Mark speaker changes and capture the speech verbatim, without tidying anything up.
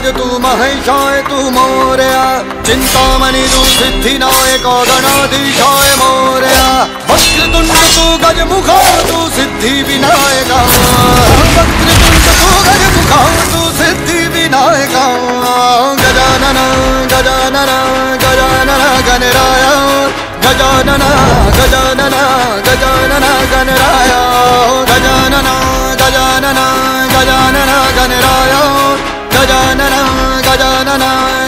Speaker 1: तू महेशाय तू मोरया, चिंतामणि तू सिद्धिनायक गणाधीशाय मोरया। वक्रतुंड तू गजमुखा तू सिद्धि विनायक, वक्रतुंड तू गजमुखा तू सिद्धि विनायक। गजानन गजानन गजानन गणराय, गजानन गजानन गजानन गणराय, गजानन गजानन गजानन गणराय, गजानन गजानन